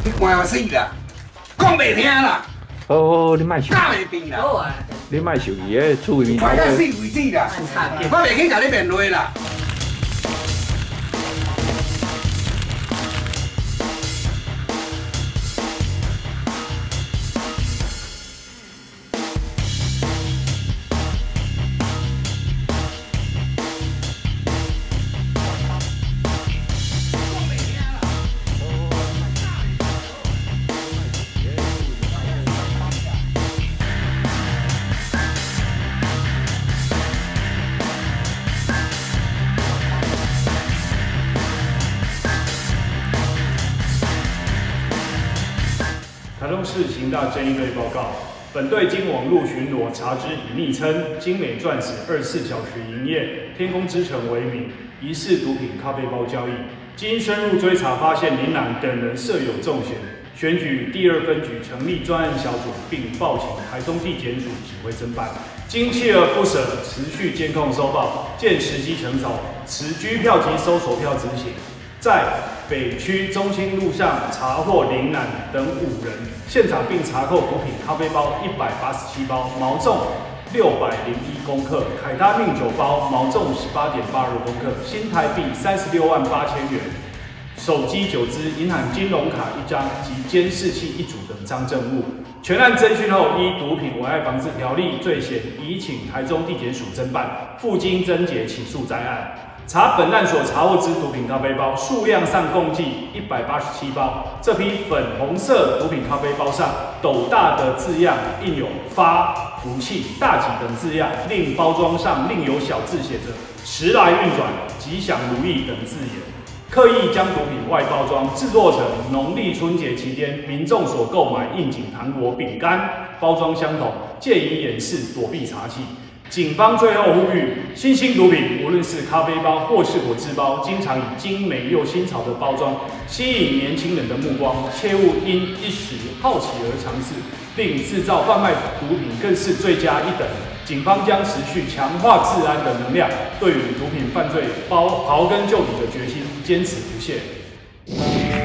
你关我死啦！讲袂听啦！ 好，你莫受， 教袂变啦！ 好啊， 你莫受伊个厝里面关到死为止啦！我袂去甲你面话啦！ 台中市刑大侦缉队报告：本队经网络巡逻查知，以昵称“精美钻石24小时营业，天空之城”为名，疑似毒品咖啡包交易。经深入追查，发现林南等人涉有重嫌，选举第2分局成立专案小组，并报请台中地检署指挥侦办。经锲而不舍，持续监控收报，见时机成熟，持居票及搜索票执行。在北区中清路上查获林南等5人，现场并查扣毒品咖啡包187包，毛重601公克，凯他命9包，毛重18.82公克，新台币36万8千元，手机9支，银行金融卡1张及监视器1组等赃证物。全案侦讯后，依毒品危害防治条例罪嫌，移请台中地检署侦办，附经侦结起诉在案。查本案所查获之毒品咖啡包数量上共计187包，这批粉红色毒品咖啡包上斗大的字样印有“发”、“福气”、“大吉”等字样，另包装上另有小字写着“时来运转”、“吉祥如意”等字眼。刻意将毒品外包装，制作成农历春节期间民众所购买应景糖果、饼干，包装相同，借以掩饰躲避查缉。警方最后呼吁，新兴毒品无论是咖啡包或是果汁包，经常以精美又新潮的包装吸引年轻人的目光，切勿因一时好奇而尝试，并制造贩卖毒品更是罪加一等。警方将持续强化治安的能量，对于毒品犯罪刨根究底的决心坚持不懈。